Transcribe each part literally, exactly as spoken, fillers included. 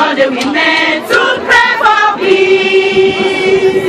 all the women to pray for peace.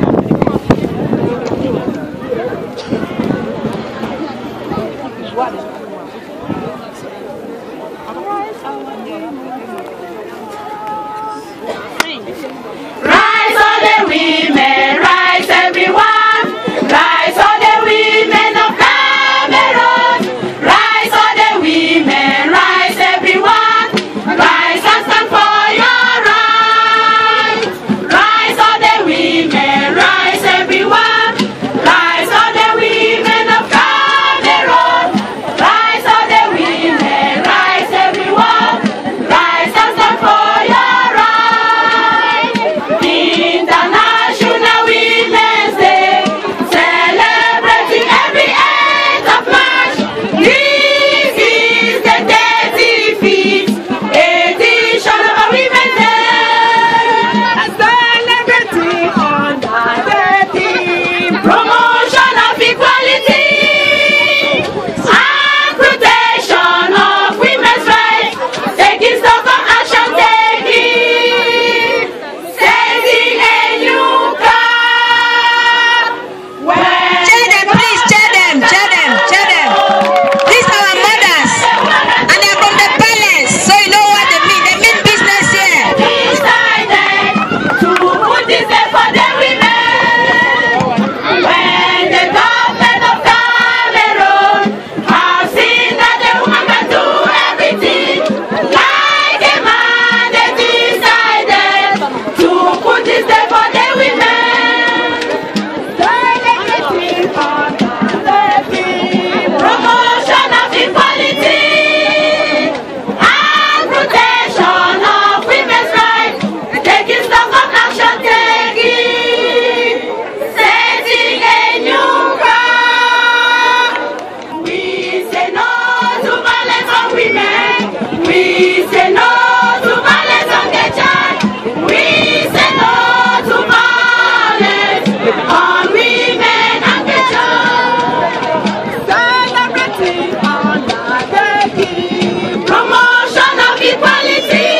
Rise all the women, rise everyone, rise all the women of Cameroon, rise all the women, rise everyone, rise and stand for your rights. Rise all the women, rise everyone, rise all the women of Cameroon, rise all the women, rise everyone, rise and stand for your rights. International Women's Day, celebrating every eighth of March. This is the thirty-fifth edition of our Women's Day. Celebrating on the thirteenth, promotion of equality and protection of women's rights, taking stock of action taking, setting a new path. Cheer them, please, cheer them, cheer them, cheer them. These are our mothers, and they're from the palace, so you know what they mean. They mean business here. Decided to put this there for the women. When the government of Cameroon have seen that the woman can do everything like a man, they decided to put this there for the women. Celebrating on the thirteenth, promotion of equality and protection of women's rights, taking stock of action taking, setting a new path. We say no to violence on women. We say no to violence on the child. We say no to violence on women and the child. Celebrating on the thirteenth, promotion of equality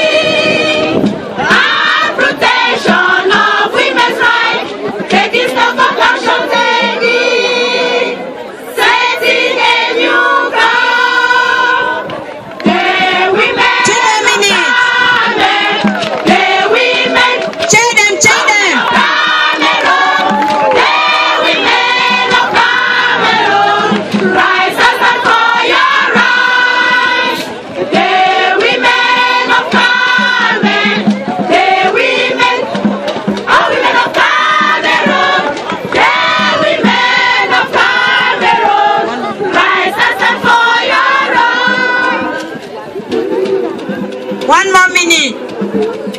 and protection of women's rights, taking stock of action taking, setting a new path. The women Two more minutes. the women Cheer them, cheer them. Cameroon, the women of Cameroon, rise and stand for your rights. The women of Cameroon, the women, oh women of Cameroon, the women of Cameroon, rise and stand for your rights. One more minute.